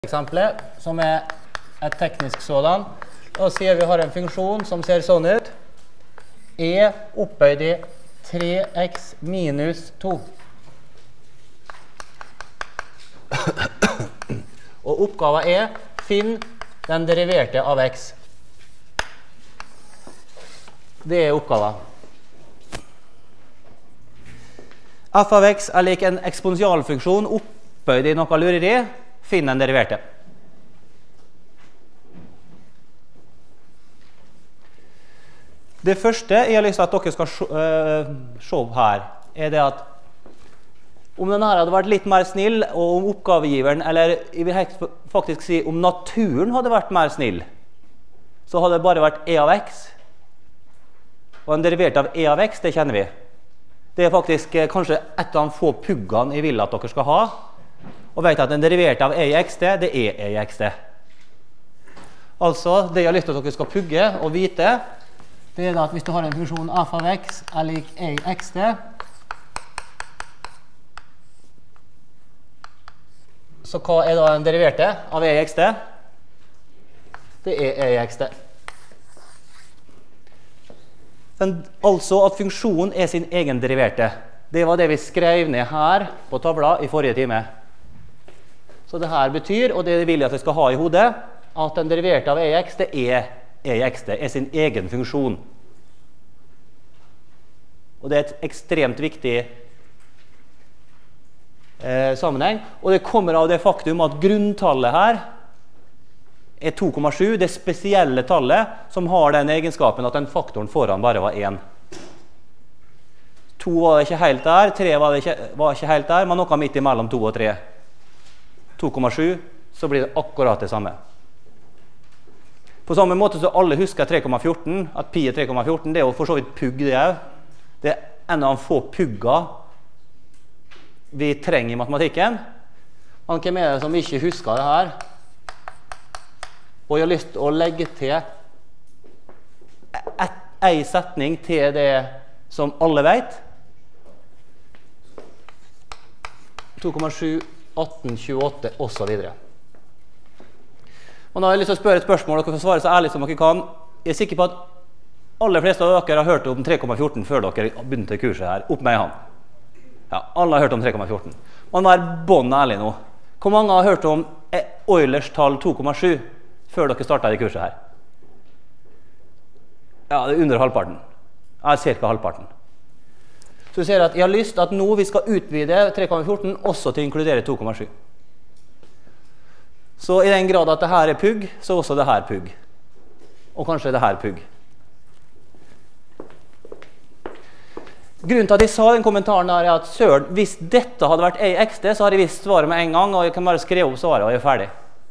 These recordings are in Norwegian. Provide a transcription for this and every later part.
Eksempelet, som et teknisk sådan, og sier vi har en funksjon som ser sånn ut. E opphøyd i 3x minus 2. Og oppgaven finn den deriverte av x. Det oppgaven. F av x lik en eksponentialfunksjon opphøyd i noe lureri. Finn den deriverte. Det første jeg har lyst til at dere skal se her, det at om denne hadde vært litt mer snill, og om oppgavegiveren, eller jeg vil faktisk si om naturen hadde vært mer snill, så hadde det bare vært e av x. Og en derivert av e av x, det kjenner vi. Det faktisk kanskje et av de få puggene jeg vil at dere skal ha. Og vet at en derivert av e i xt, det e i xt. Altså, det jeg har lyst til at dere skal pugge og vite, det at hvis du har en funksjon f av x lik e i xt, så hva da en deriverte av e i xt? Det e i xt. Altså at funksjonen sin egen deriverte. Det var det vi skrev ned her på tavla i forrige time. Så det her betyr, og det vil jeg at jeg skal ha i hodet, at den deriverte av e i x, det e i xt, sin egen funksjon. Og det et ekstremt viktig sammenheng. Og det kommer av det faktum at grunntallet her 2,7, det spesielle tallet som har den egenskapen at den faktoren foran bare var 1. 2 var det ikke helt der, 3 var ikke helt der, men noe midt imellom 2 og 3. 2,7, så blir det akkurat det samme. På samme måte så alle husker 3,14, at pi 3,14, det jo for så vidt pugg det også. Det en av de få pugger vi trenger i matematikken. Men hvem det som ikke husker det her? Og jeg har lyst til å legge til en setning til det som alle vet. 2,7, 18, 28, og så videre. Og nå har jeg lyst til å spørre et spørsmål, dere får svare så ærlig som dere kan. Jeg sikker på at alle fleste av dere har hørt om 3,14 før dere begynte kurset her. Opp med en hånd. Ja, alle har hørt om 3,14. Man må være bånd ærlig nå. Hvor mange har hørt om Eulers tall 2,7 før dere startet i kurset her? Ja, det under halvparten. Ja, cirka halvparten. Så du ser at jeg har lyst til at nå vi skal utvide 3,14 også til å inkludere 2,7. Så i den grad at det her pugg, så også det her pugg. Og kanskje det her pugg. Grunnen til at jeg sa den kommentaren er at søren, hvis dette hadde vært e i xt, så hadde jeg visst svaret med en gang, og jeg kan bare skrive opp svaret, og jeg er ferdig.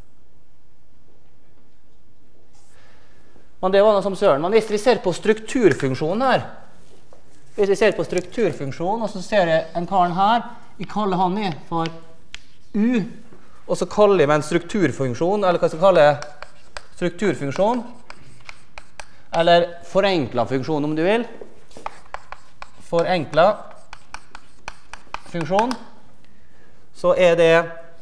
Men det var noe som søren. Men hvis vi ser på strukturfunksjonen her, hvis vi ser på strukturfunksjonen, og så ser jeg en karen her, jeg kaller han for u, og så kaller jeg med en strukturfunksjon, eller hva jeg skal kalle strukturfunksjon, eller forenklet funksjon om du vil. Forenklet funksjon, så det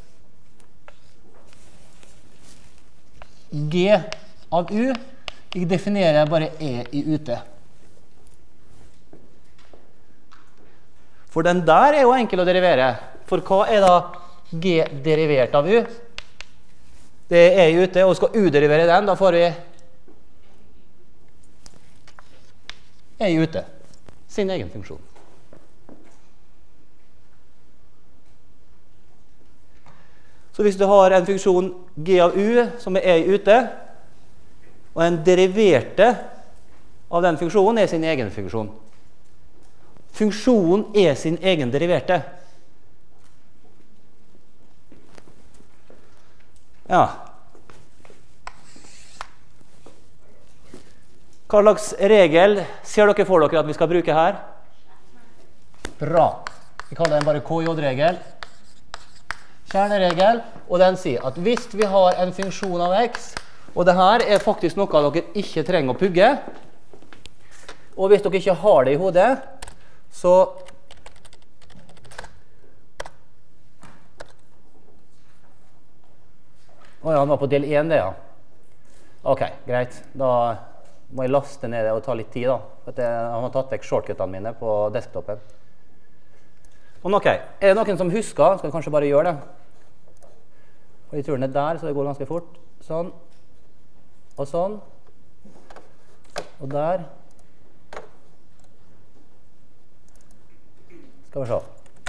g av u, jeg definerer bare e i ute. For den der jo enkel å derivere. For hva da g derivert av u? Det i ute, og skal u derivere den, da får vi i ute. Sin egen funksjon. Så hvis du har en funksjon g av u som i ute, og en deriverte av den funksjonen sin egen funksjon. Funksjonen sin egen deriverte. Ja. Hva slags regel ser dere for dere at vi skal bruke her? Bra. Vi kaller den bare KJ-regel. Kjerneregel. Og den sier at hvis vi har en funksjon av x, og det her faktisk noe dere ikke trenger å pugge, og hvis dere ikke har det i hodet, så Åja, han var på del 1 det, ja. Ok, greit. Da må jeg laste ned det og ta litt tid da. For han har tatt vekk shortcutene mine på desktopen. Men ok, er det noen som husker? Skal vi kanskje bare gjøre det? Og jeg tror den er der, så det går ganske fort. Sånn. Og sånn. Og der. Skal vi se.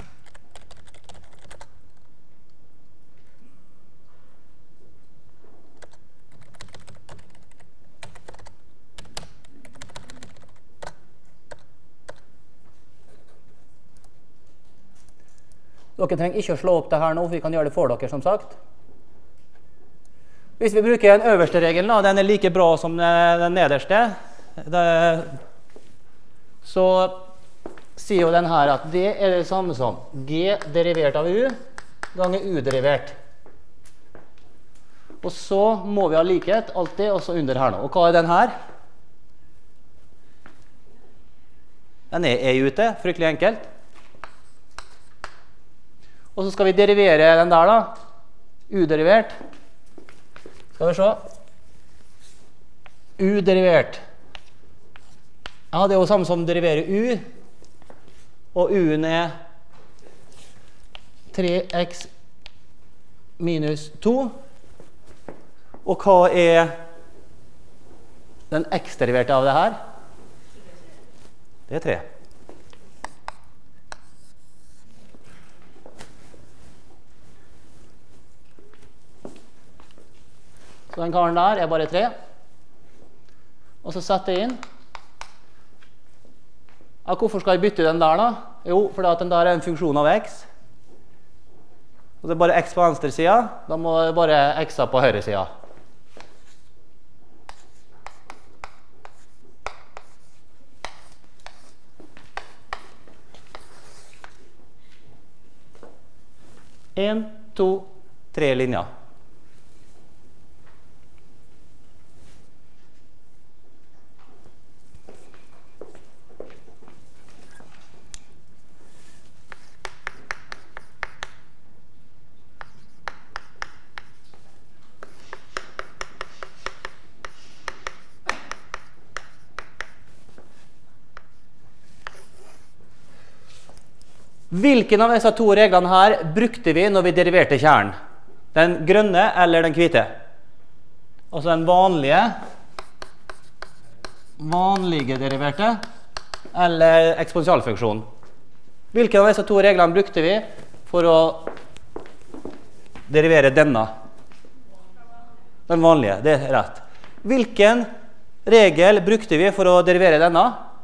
Dere trenger ikke å slå opp det her nå, for vi kan gjøre det for dere, som sagt. Hvis vi bruker den øverste regelen, den er like bra som den nederste, så sier jo den her at det er det samme som G derivert av U ganger U derivert. Og så må vi ha likhet alltid, og så under her nå. Og hva er den her? Den er ute, fryktelig enkelt. Og så skal vi derivere den der da. U-derivert. Skal vi se. U-derivert. Ja, det er jo samme som derivere U. Og U-en er 3x minus 2. Og hva er den x-deriverte av det her? Det er 3. Så den karen der er bare 3. Og så setter jeg inn. Ja, hvorfor skal jeg bytte den der da? Jo, fordi at den der er en funksjon av x. Og det er bare x på venstre siden. Da må det bare x på høyre siden. En, to, 3 linjer. Hvilken av disse to reglene her brukte vi når vi deriverte kjernen? Den grønne eller den hvite? Altså den vanlige deriverte eller eksponentialfunksjonen. Hvilken av disse to reglene brukte vi for å derivere denne? Den vanlige, det er rett. Hvilken regel brukte vi for å derivere denne?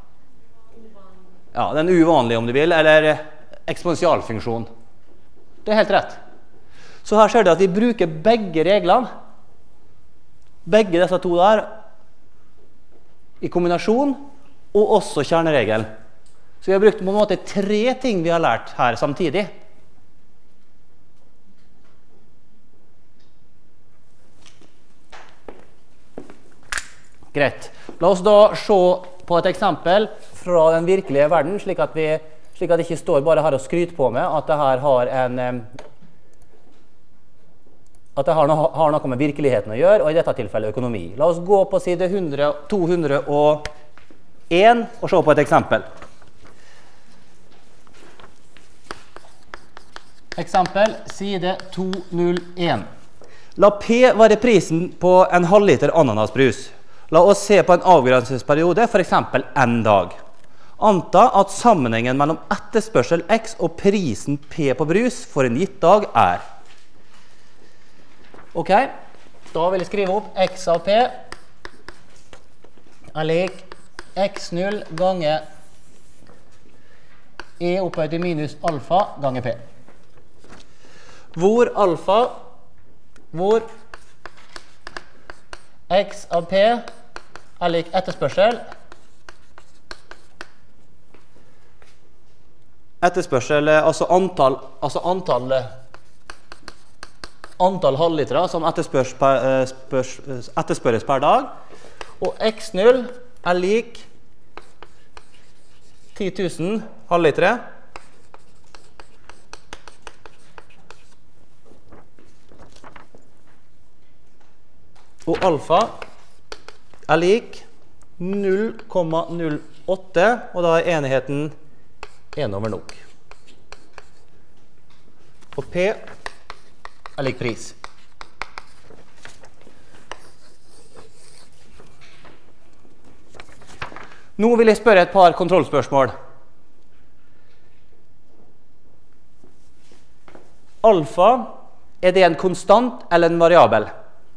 Ja, den uvanlige om du vil, eller eksponentialfunksjon. Det er helt rett. Så her ser du at vi bruker begge reglene, begge disse to der, i kombinasjon, og også kjerneregelen. Så vi har brukt på en måte 3 ting vi har lært her samtidig. Greit. La oss da se på et eksempel fra den virkelige verden, slik at det ikke står bare her og skryter på med at det her har noe med virkeligheten å gjøre, og i dette tilfellet økonomi. La oss gå på side 201 og se på et eksempel. Eksempel, side 201. La P være prisen på en halvliter ananasbrus. La oss se på en avgrensningsperiode, for eksempel en dag. Anta at sammenhengen mellom etterspørsel X og prisen P på brus for en gitt dag er. Ok, da vil jeg skrive opp X av P er lik X0 ganger E opphøyd til minus alfa ganger P. Hvor X av P er lik etterspørsel. Etterspørsel, altså antall halvlitere som etterspørres per dag. Og X0 er lik 10 000 halvlitere. Og alfa er lik 0,08, og da er enheten 1 over nok. Og P er lik pris. Nå vil jeg spørre et par kontrollspørsmål. Alfa, er det en konstant eller en variabel?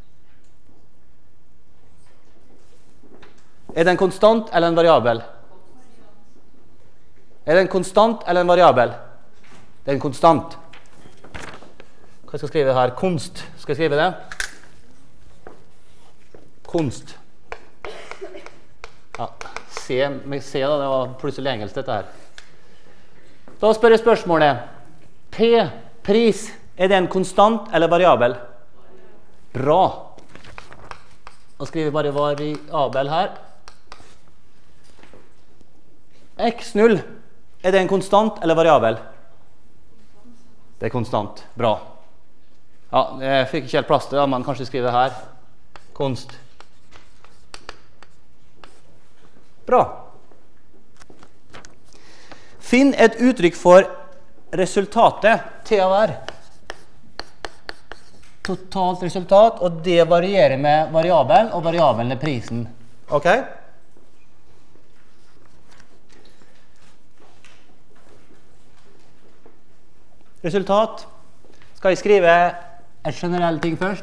Er det en konstant eller en variabel? Er det en konstant eller en variabel? Det er en konstant. Hva skal jeg skrive her? Konst. Skal jeg skrive det? Konst. Ja, se da, det var plutselig engelsk dette her. Da spør jeg spørsmålet. P, pris, er det en konstant eller variabel? Bra. Da skriver vi bare variabel her. X0, er det en konstant eller variabel? Det er konstant. Bra. Ja, jeg fikk ikke helt plass til det, men kanskje skrive her. Konst. Bra. Finn et uttrykk for resultatet, T av R. Totalt resultat, og det varierer med variabelen, og variabelen er prisen. Ok? Resultat. Skal jeg skrive et generell ting først?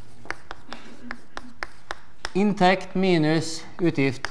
Inntekt minus utgift.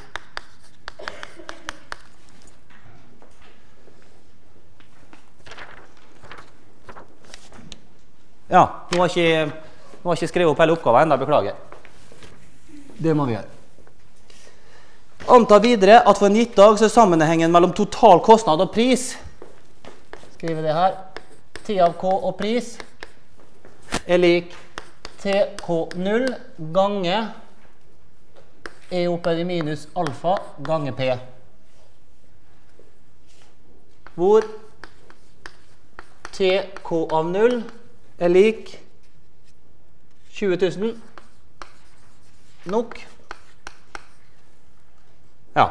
Ja, nå har jeg ikke skrevet opp hele oppgaven enda, beklager. Det må vi gjøre. Anta videre at for en gitt dag så er sammenhengen mellom total kostnad og pris. Skriver det her. T av K og pris er lik TK0 gange E opphøyd i minus alfa gange P. Hvor TK av 0 er lik 20 000 nok. Ja.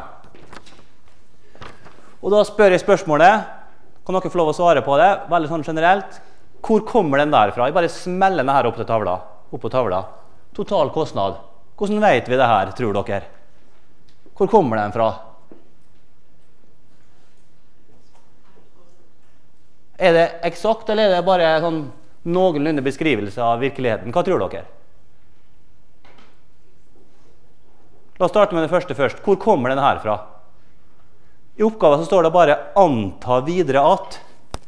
Og da spør jeg spørsmålet, kan dere få lov å svare på det, veldig sånn generelt. Hvor kommer den der fra? Jeg bare smeller den her opp til tavla, opp på tavla. Total kostnad. Hvordan vet vi det her, tror dere? Hvor kommer den fra? Er det eksakt, eller er det bare sånn noenlunde beskrivelse av virkeligheten? Hva tror dere? La oss starte med det første først. Hvor kommer den her fra? I oppgaven så står det bare anta videre at.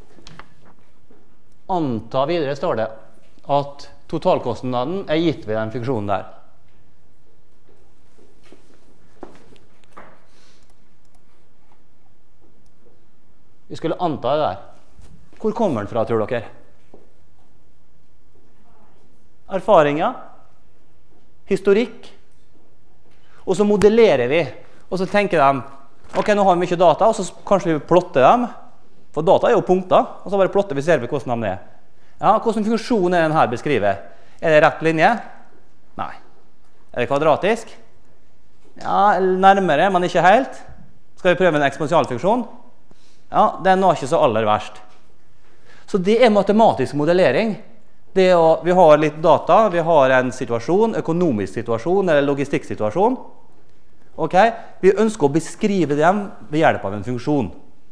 Anta videre står det at totalkostnaden er gitt ved den funksjonen der. Vi skulle anta det der. Hvor kommer den fra, tror dere? Erfaringer, historikk, og så modellerer vi, og så tenker de, ok, nå har vi mye data, og så kanskje vi plotter dem, for data er jo punkter, og så bare plotter vi, ser vi hvordan de er. Ja, hvordan funksjon er den her beskrivet? Er det rett linje? Nei. Er det kvadratisk? Ja, nærmere, men ikke helt. Skal vi prøve en eksponentialfunksjon? Ja, den var ikke så aller verst. Så det er matematisk modellering. Vi har litt data, vi har en situasjon, økonomisk situasjon eller logistikksituasjon. Ok, vi ønsker å beskrive dem ved hjelp av en funksjon.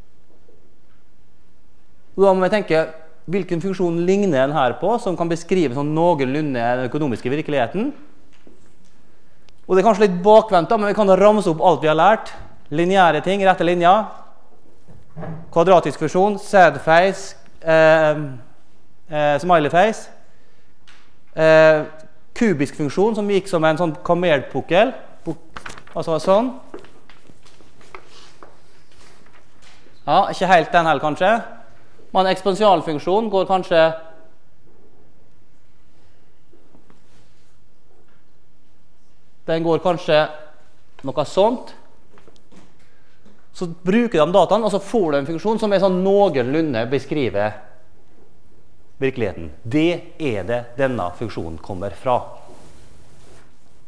Da må vi tenke, hvilken funksjon ligner den her på, som kan beskrive sånn noenlunde den økonomiske virkeligheten. Og det er kanskje litt bakvendt, men vi kan da ramse opp alt vi har lært. Lineære ting, rette linjer. Kvadratisk funksjon, sad face, smiley face. Kubisk funksjon, som gikk som en sånn kamelpukkel. Altså sånn. Ja, ikke helt den her kanskje. Men eksponentialfunksjon går kanskje noe sånt. Så bruker de dataen, og så får du en funksjon som er sånn noenlunde beskriver virkeligheten. Det er det denne funksjonen kommer fra.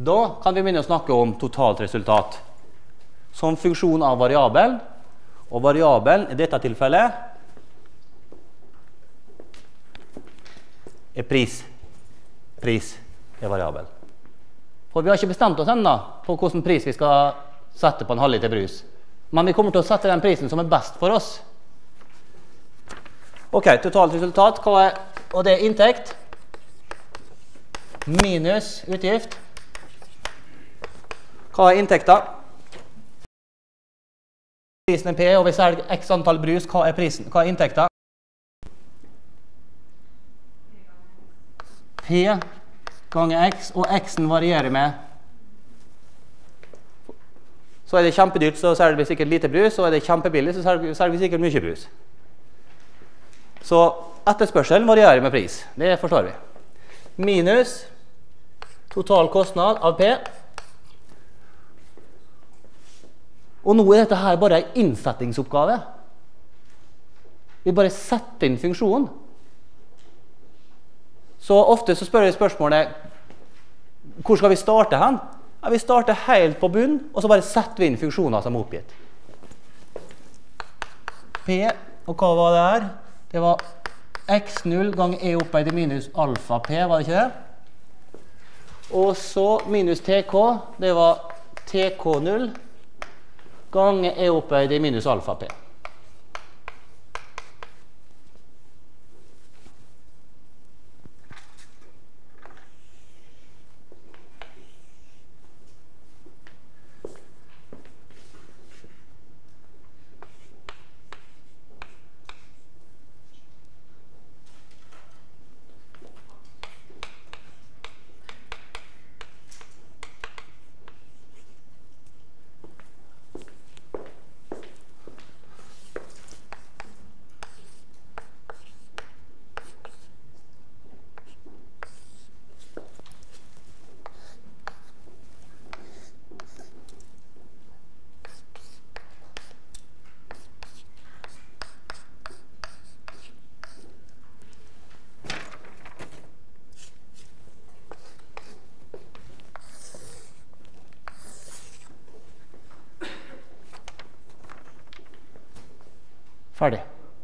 Da kan vi begynne å snakke om totalt resultat som funksjon av variabel, og variabelen i dette tilfellet er pris. Pris er variabel. For vi har ikke bestemt oss ennå på hvordan pris vi skal sette på en halvliter brus. Men vi kommer til å sette den prisen som er best for oss. Ok, totalt resultat, og det er inntekt minus utgift. Hva er inntekta? Prisen er P, og vi selger x antall brus. Hva er prisen? Hva er inntekta? P ganger x, og x-en varierer med. Så er det kjempedyrt, så selger vi sikkert lite brus, og er det kjempebillig, så selger vi sikkert mye brus. Så etterspørselen varierer med pris. Det forstår vi. Minus total kostnad av P. Og nå er dette her bare en innsettingsoppgave. Vi bare setter inn funksjonen. Så ofte så spør jeg spørsmålet, hvor skal vi starte hen? Ja, vi starter helt på bunn, og så bare setter vi inn funksjoner som er oppgitt. P, og hva var det her? Det var x0 ganger e opphøyd til minus alfa p, var det ikke det? Og så minus tk, det var tk0 ganger e opphøyd til minus alfa p. Ferdig.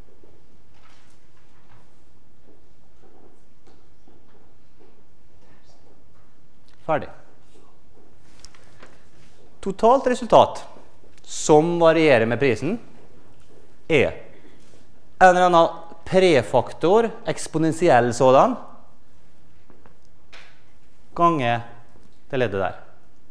Ferdig. Totalt resultat som varierer med prisen er en eller annen prefaktor, eksponentiell sådan, ganger det leddet der.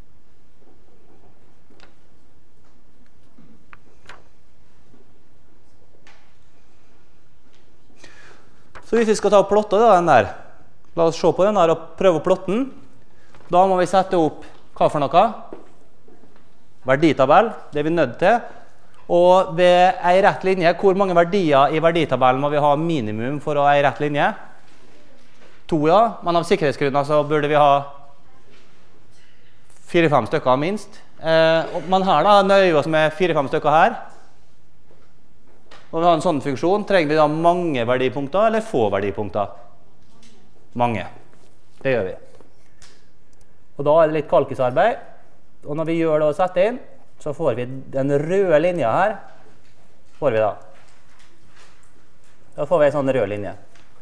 Så hvis vi skal ta og plotte den der, la oss se på den der og prøve å plotte den. Da må vi sette opp hva for noe? Verditabell, det er vi nødt til. Og ved en rett linje, hvor mange verdier i verditabellen må vi ha minimum for å ha en rett linje? 2, ja. Men av sikkerhetsgrunner så burde vi ha 4-5 stykker minst. Men her da, nøyer vi oss med 4-5 stykker her. Når vi har en sånn funksjon, trenger vi da mange verdipunkter eller få verdipunkter? Mange. Det gjør vi. Og da er det litt kalkisarbeid. Og når vi gjør det og setter inn, så får vi den røde linja her. Får vi da. Da får vi en sånn rød linje.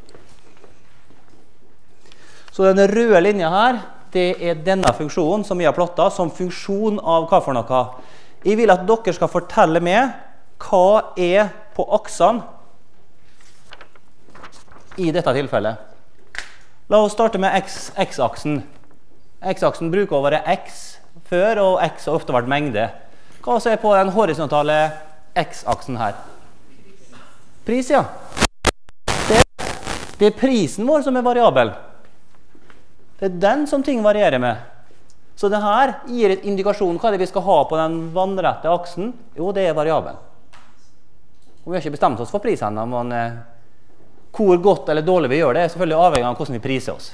Så den røde linja her, det er denne funksjonen som vi har plottet som funksjon av hva for noe. Jeg vil at dere skal fortelle meg hva er på aksene i dette tilfellet. La oss starte med x-aksen. X-aksen bruker å være x før, og x har ofte vært mengde. Hva er på den horisontale x-aksen her? Pris, ja. Det er prisen vår som er variabel. Det er den som ting varierer med. Så det her gir et indikasjon hva det vi skal ha på den vannrette aksen. Jo, det er variabel. Og vi har ikke bestemt oss for prisen, men hvor godt eller dårlig vi gjør det er selvfølgelig avhengig av hvordan vi priser oss.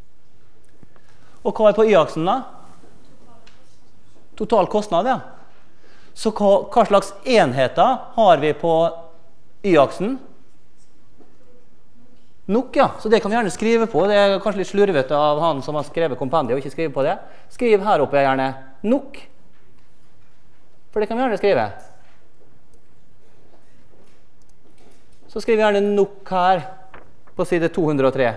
Og hva er på y-aksen da? Total kostnad, ja. Så hva slags enheter har vi på y-aksen? Nok, ja. Så det kan vi gjerne skrive på. Det er kanskje litt slurvete av han som har skrevet kompendiet og ikke skrive på det. Skriv her oppe gjerne nok. For det kan vi gjerne skrive. Så skriver vi gjerne nok her på side 203.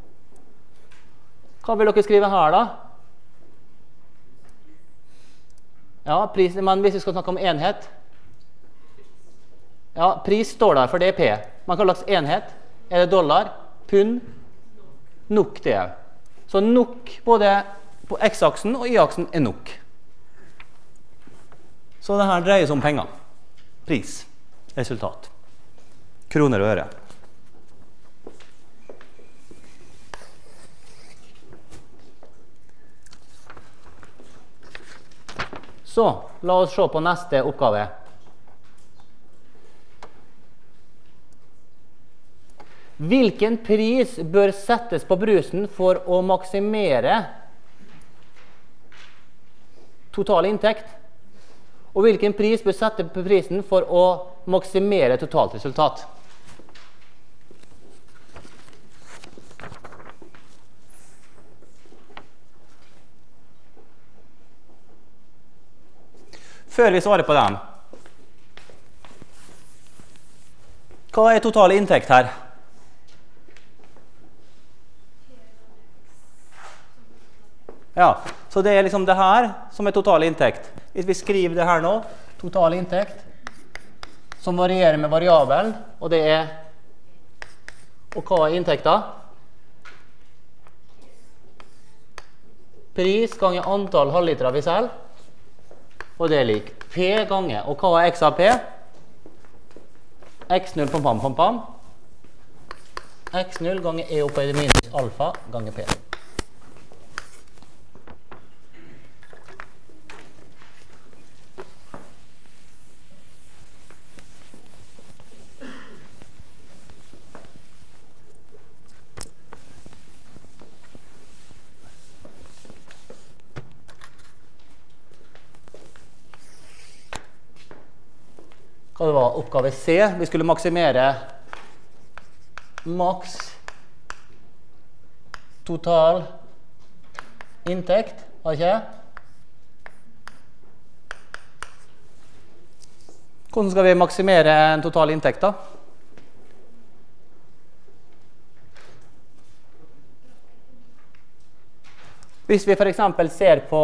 Hva vil dere skrive her da? Ja, pris, men hvis vi skal snakke om enhet. Ja, pris står der, for det er P. Man kan lage enhet. Er det dollar? Pund? Nok det er. Så nok både på X-aksen og Y-aksen er nok. Så det her dreier seg om penger. Pris. Resultat. Kroner og øre. Så, la oss se på neste oppgave. Hvilken pris bør settes på brusen for å maksimere total inntekt? Og hvilken pris bør settes på prisen for å maksimere totalt resultat? Før vi svarer på den, hva er total inntekt her? Ja, så det er liksom det her som er total inntekt. Hvis vi skriver det her nå, total inntekt, som varierer med variabelen, og det er, og hva er inntekta? Pris ganger antall halvliter vi selger, og det er lik P ganger, og hva er X av P? X0 pam pam pam pam. X0 ganger E opphøyd minus alfa ganger P. Hva det var oppgave C? Vi skulle maksimere maks total inntekt, har ikke? Hvordan skal vi maksimere en total inntekt da? Hvis vi for eksempel ser på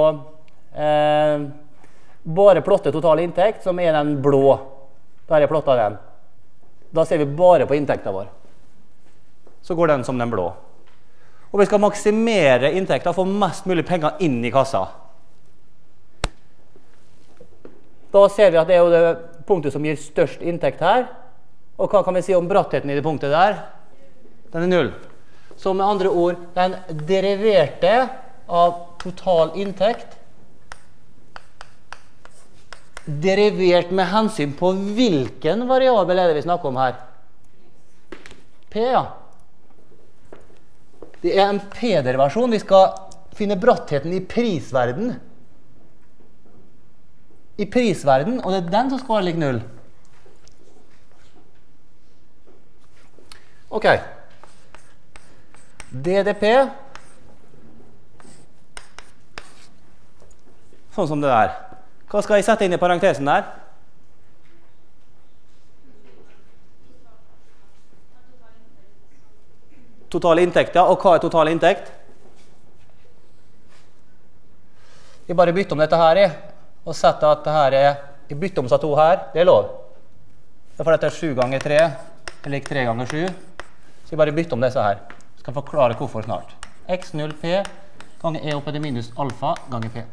bare plotte total inntekt, som er den blå, der jeg plottet den. Da ser vi bare på inntekten vår. Så går den som den blå. Og vi skal maksimere inntekten, få mest mulig penger inn i kassa. Da ser vi at det er jo det punktet som gir størst inntekt her. Og hva kan vi si om brattheten i det punktet der? Den er 0. Så med andre ord, den deriverte av total inntekt derivert med hensyn på hvilken variabel er det vi snakker om her? P, ja. Det er en P-derivasjon. Vi skal finne brattheten i prisverden. I prisverden, og det er den som skal være lik 0. Ok. DDP. Sånn som det der. Hva skal jeg sette inn i parentesen der? Total inntekt, ja. Og hva er total inntekt? Jeg bare bytter om dette her, og setter at det her er, jeg bytter om seg to her, det er lov. Derfor dette er 7 ganger 3, det er lik 3 ganger 7. Så jeg bare bytter om disse her. Skal forklare hvorfor snart. X0P ganger E opphøyd minus alfa ganger P.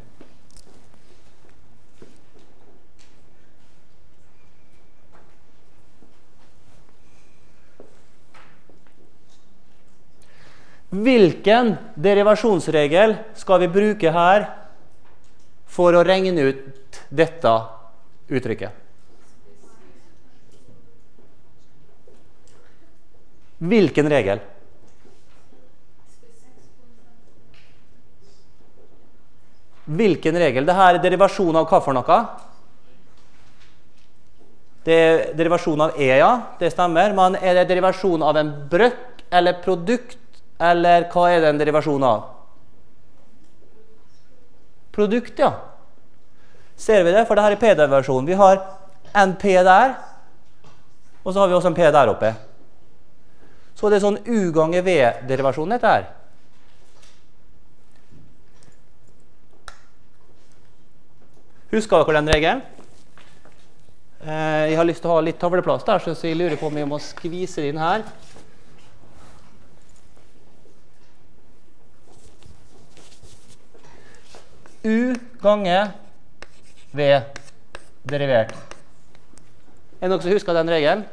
Hvilken derivasjonsregel skal vi bruke her for å regne ut dette uttrykket? Hvilken regel? Hvilken regel? Dette er derivasjon av hva for noe? Det er derivasjon av E, ja, det stemmer. Men er det derivasjon av en brøk eller produkt, eller hva er det en derivasjon av? Produkt, ja. Ser vi det? For det her er P-derivasjon. Vi har en P der, og så har vi også en P der oppe. Så det er sånn U ganger V-derivasjon dette her. Husker dere den regelen? Jeg har lyst til å ha litt tavleplass der, så jeg lurer på om jeg må skvise det inn her. U ganger V derivert. Er det noen som husker den regelen?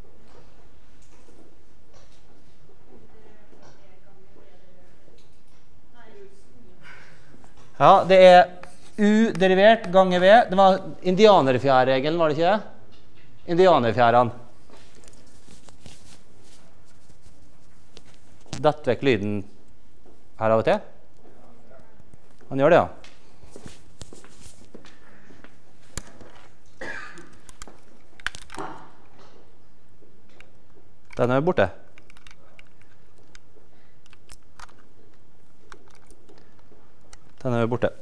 Ja, det er U derivert ganger V. Det var indianerfjærregelen, var det ikke det? Indianerfjærene. Dett vekk lyden her av og til. Han gjør det, ja. Den er borte. Den er borte.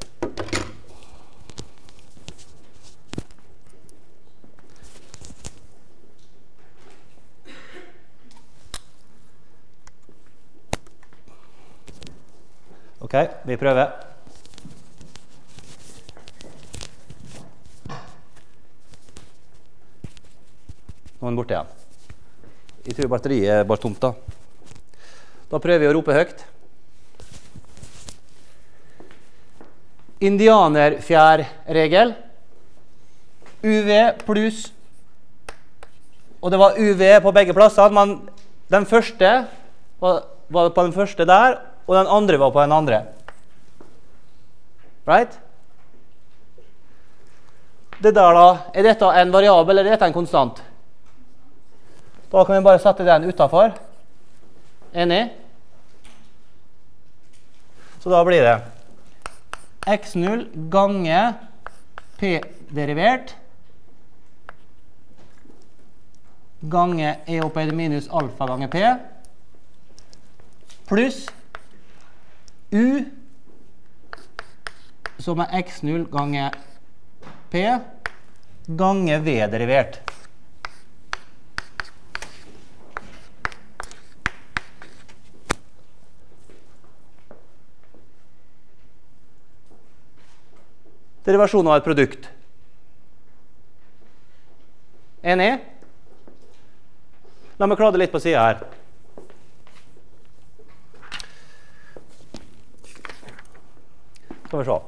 Ok, vi prøver. Nå er den borte igjen. Jeg tror batteriet er bare tomt da. Da prøver vi å rope høyt. Indianerfjærregel. UV pluss. Og det var UV på begge plasser, men den første var på den første der, og den andre var på den andre. Right? Det der da, er dette en variabel, eller er dette en konstant? Da kan vi bare sette den utenfor. Enig? Så da blir det x0 ganger p derivert ganger e opphøyd minus alfa ganger p pluss u som er x0 ganger p ganger v derivert. Derivasjon av et produkt. Enig? La meg klare litt på siden her. Skal vi se.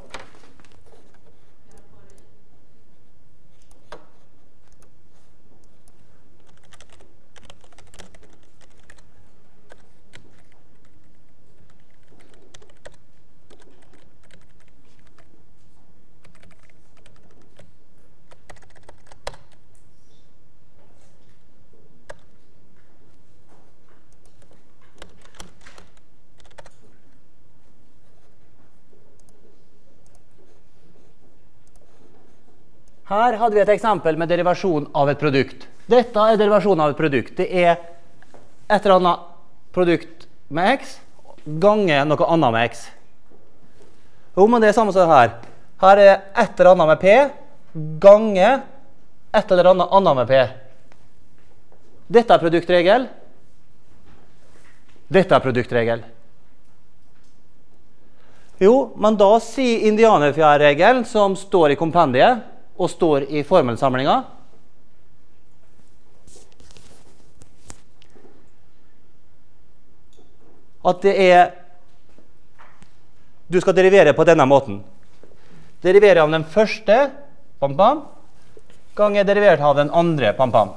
Her hadde vi et eksempel med derivasjon av et produkt. Dette er derivasjon av et produkt. Det er et eller annet produkt med x ganger noe annet med x. Jo, men det er samme som her. Her er et eller annet med p ganger et eller annet med p. Dette er produktregel. Dette er produktregel. Jo, men da sier indianerfjærregelen som står i kompendiet, og står i formelsamlinga. At det er du skal derivere på denne måten. Derivere av den første pam, pam, ganger derivert av den andre pam, pam.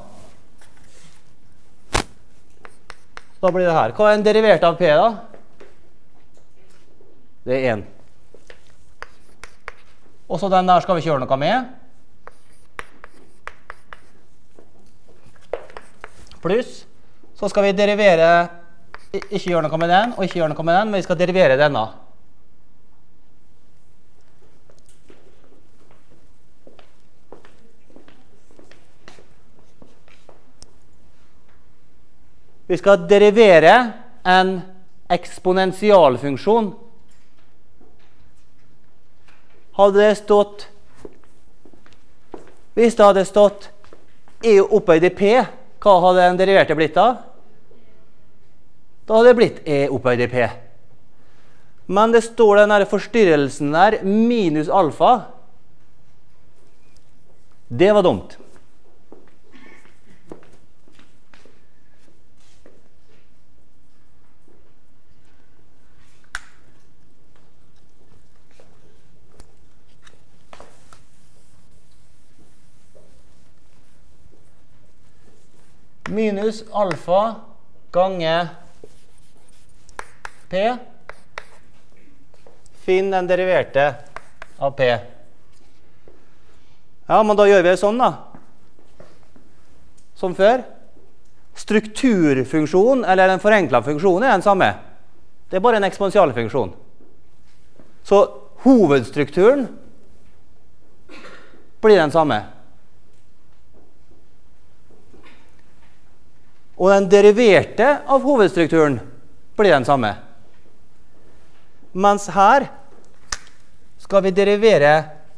Da blir det her. Hva er en derivert av p da? Det er 1. Og så den der skal vi kjøre noe med. Pluss, så skal vi derivere, ikke gjøre noe med den, og ikke gjøre noe med den, men vi skal derivere denne. Vi skal derivere en eksponentialfunksjon. Hadde det stått, hvis det hadde stått e opphøyd i p, hva hadde den deriverte blitt da? Da hadde det blitt e opphøyd i p. Men det står den der forstyrrelsen der, minus alfa. Det var dumt. Minus alfa gange p. Finn den deriverte av p. Ja, men da gjør vi det sånn da. Som før. Strukturfunksjon, eller en forenklet funksjon, er den samme. Det er bare en eksponentialfunksjon. Så hovedstrukturen blir den samme. Og den deriverte av hovedstrukturen blir den samme. Mens her skal vi derivere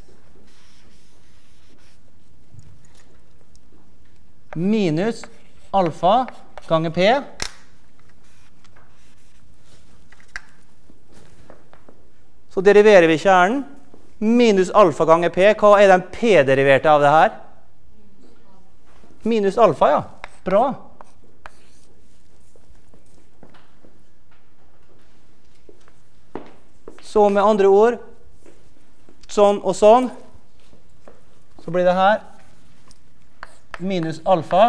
minus alfa ganger p. Så deriverer vi kjernen. Minus alfa ganger p. Hva er den p-deriverte av det her? Minus alfa, ja. Bra. Så med andre ord, sånn og sånn, så blir det her minus alfa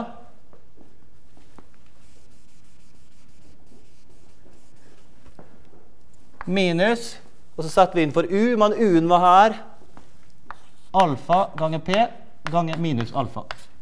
minus, og så setter vi inn for u, men u-en var her, alfa ganger p ganger minus alfa.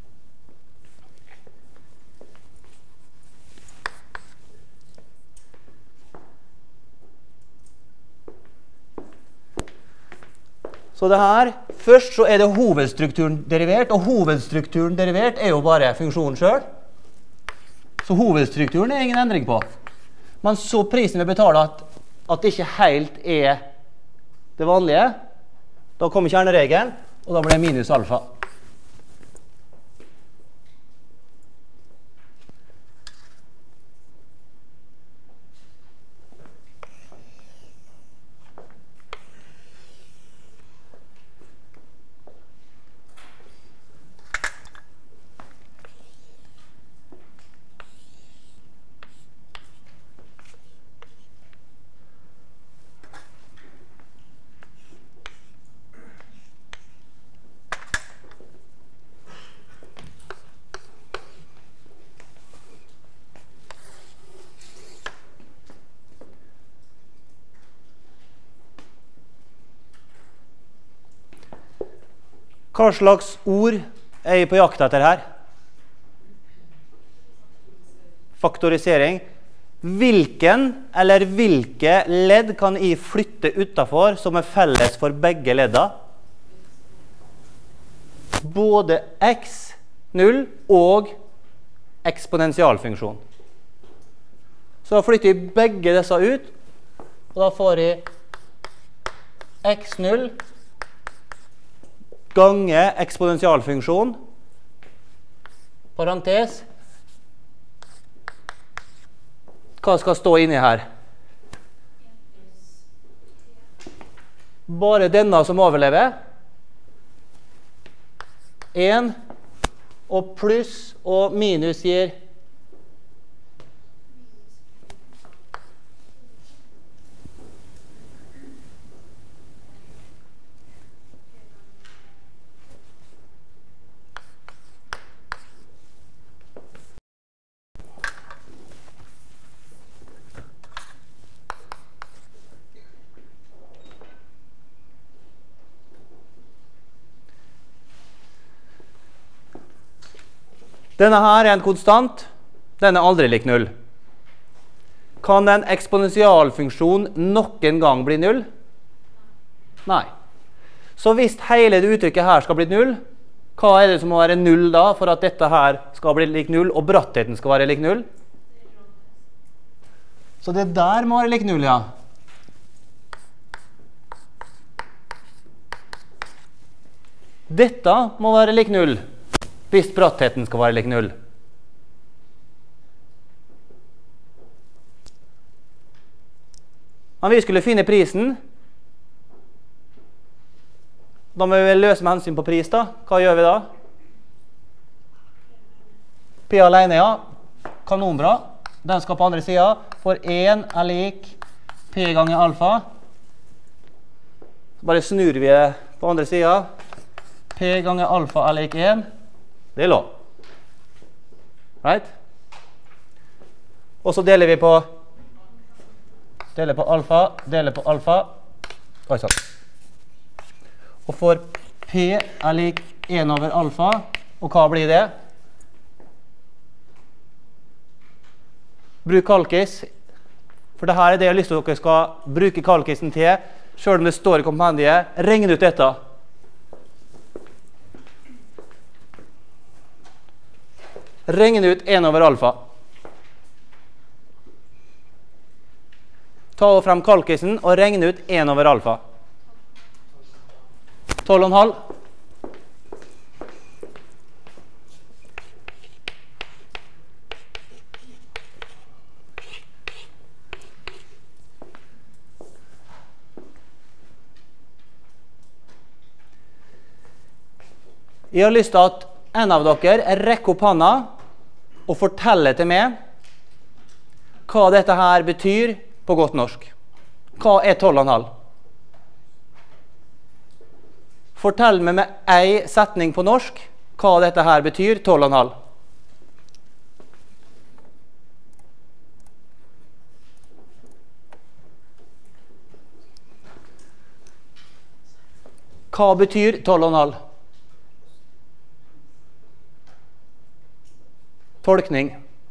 Så det her, først så er det hovedstrukturen derivert, og hovedstrukturen derivert er jo bare funksjonen selv. Så hovedstrukturen er ingen endring på. Men så prisen vi betaler at det ikke helt er det vanlige, da kommer kjerneregelen, og da blir det minus alfa. Hva slags ord er jeg på jakt etter her? Faktorisering. Hvilken eller hvilke ledd kan jeg flytte utenfor som er felles for begge ledda? Både x0 og eksponentialfunksjon. Så da flytter jeg begge disse ut, og da får jeg x0 gange eksponentialfunksjon, parentes. Hva skal stå inni her? Bare denne som overlever. 1, og pluss og minus gir Denne her er en konstant, den er aldri lik 0. Kan en eksponentialfunksjon noen gang bli 0? Nei. Så hvis hele det uttrykket her skal bli 0, hva er det som må være 0 da, for at dette her skal bli lik 0, og brattheten skal være lik 0? Så det der må være lik 0, ja. Dette må være lik 0, hvis brattheten skal være lik 0. Men vi skulle finne prisen. Da må vi løse med hensyn på pris da. Hva gjør vi da? P alene, ja. Kanonbra. Den skal på andre siden. For 1 er lik P ganger alfa. Bare snur vi det på andre siden. P ganger alfa er lik 1. Det er lov. Right? Og så deler vi på alfa. Oi, sånn. Og for P er lik 1 over alfa. Og hva blir det? Bruk kalkis. For dette er det jeg har lyst til at dere skal bruke kalkisen til. Selv om det står i kompendiet. Regn ut dette. Regn ut 1 over alfa. Ta frem kalkisen og regne ut 1 over alfa. 12,5. Jeg har lyst til at en av dere rekker opp hånda og forteller til meg hva dette her betyr på godt norsk. Hva er 12,5? Fortell meg med en setning på norsk hva dette her betyr, 12,5. Hva betyr 12,5? Tolkning.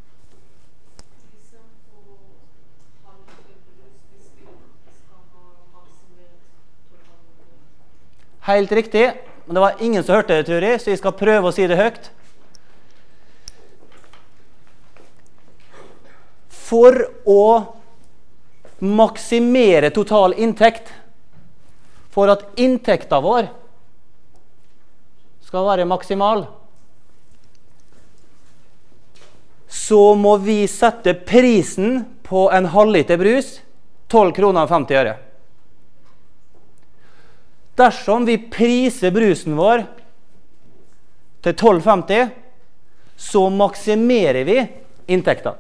Helt riktig, men det var ingen som hørte det, tror jeg, så jeg skal prøve å si det høyt. For å maksimere total inntekt, for at inntekten vår skal være maksimal, så må vi sette prisen på en halvliter brus 12 kroner og 50 øre. Dersom vi priser brusen vår til 12,50, så maksimerer vi inntekten.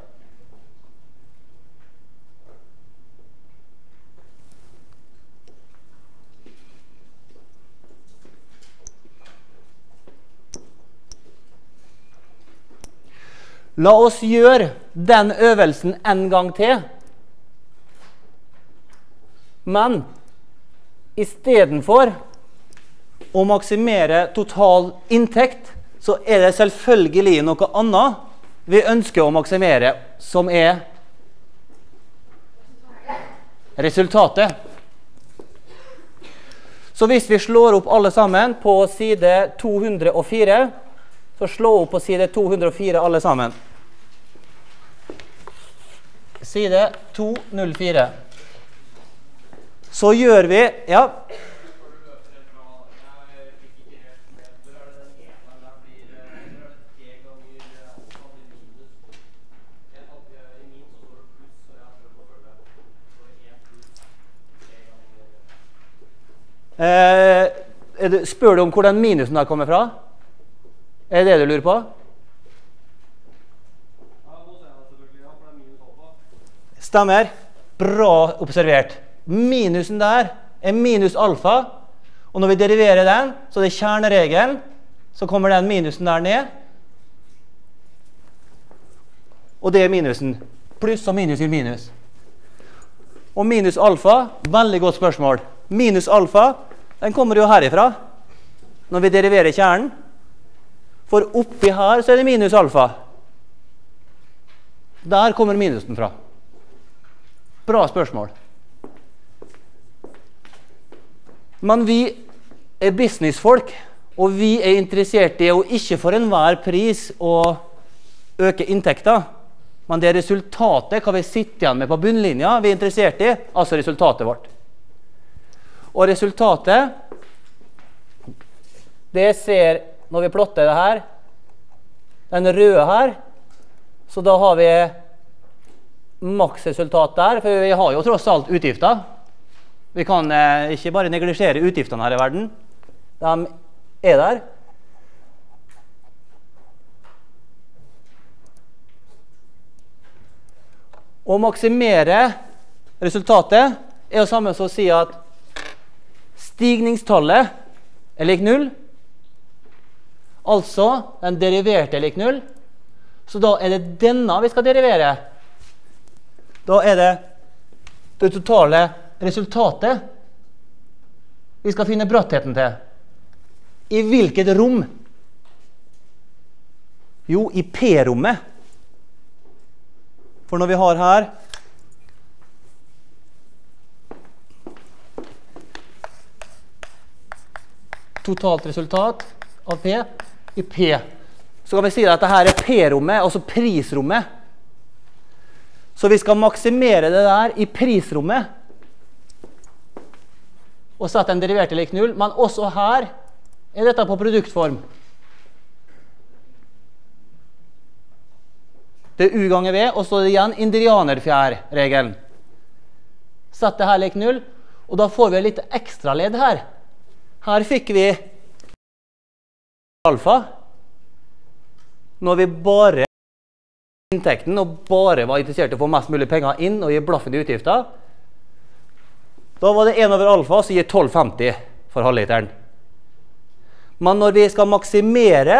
La oss gjøre den øvelsen en gang til. Men i stedet for å maksimere total inntekt, så er det selvfølgelig noe annet vi ønsker å maksimere, som er resultatet. Så hvis vi slår opp alle sammen på side 204, så slå opp på side 204 alle sammen. Side 204. Så gjør vi, ja. Spør du om hvor den minusen der kommer fra? Er det det du lurer på? Stemmer. Bra observert. Minusen der er minus alfa, og når vi deriverer den, så det er kjerneregelen, så kommer den minusen der ned, og det er minusen. Pluss og minus gir minus. Og minus alfa, veldig godt spørsmål. Minus alfa, den kommer jo herifra, når vi deriverer kjernen, for oppi her så er det minus alfa. Der kommer minusen fra. Bra spørsmål. Men vi er businessfolk, og vi er interessert i å ikke for enhver pris å øke inntekten. Men det er resultatet, hva vi sitter igjen med på bunnlinja, vi er interessert i, altså resultatet vårt. Og resultatet, det ser, når vi plotter det her, den røde her, så da har vi maksresultat der, for vi har jo tross alt utgifter. Vi kan ikke bare neglisjere utgiftene her i verden. De er der. Å maksimere resultatet er jo samme som å si at stigningstallet er lik 0. Altså, den deriverte er lik 0. Så da er det denne vi skal derivere. Da er det totale resultatet vi skal finne brattheten til. I hvilket rom? Jo, i P-rommet. For når vi har her totalt resultat av P i P, så kan vi si at dette her er P-rommet, altså prisrommet. Så vi skal maksimere det der i prisrommet og sette en derivert lik 0, men også her er dette på produktform. Det er U ganger V, og så er det igjen indianerfjær-regelen. Sett det her lik 0, og da får vi litt ekstra ledd her. Her fikk vi alfa, når vi bare inntekten og bare var interessert i å få mest mulig penger inn og gi blaffen i utgifter. Da var det 1 over alfa som gir 12,50 for halvliteren. Men når vi skal maksimere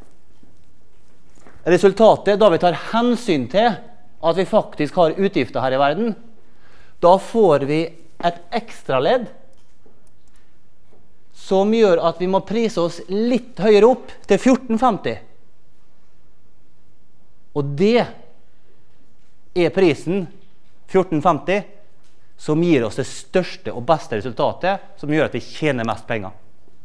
resultatet, da vi tar hensyn til at vi faktisk har utgifter her i verden, da får vi et ekstra ledd som gjør at vi må prise oss litt høyere opp til 14,50. Og det er prisen 14,50 som gir oss det største og beste resultatet, som gjør at vi tjener mest penger.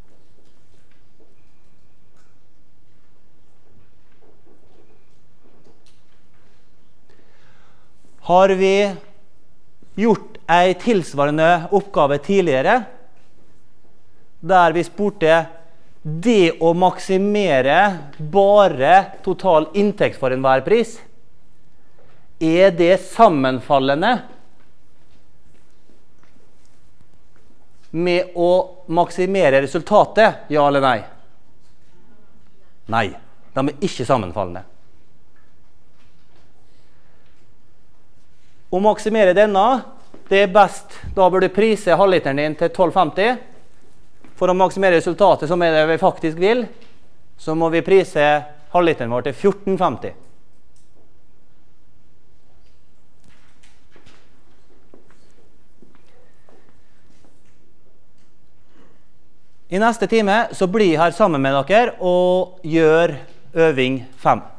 Har vi gjort en tilsvarende oppgave tidligere, der vi spurte det å maksimere bare total inntekt for enhver pris, er det sammenfallende med å maksimere resultatet, ja eller nei? Nei, de er ikke sammenfallende. Å maksimere denne, det er best, da bør du prise halvliteren din til 12,50. For å maksimere resultatet som er det vi faktisk vil, så må vi prise halvliteren vår til 14,50. I neste time så blir jeg her sammen med dere og gjør øving 5.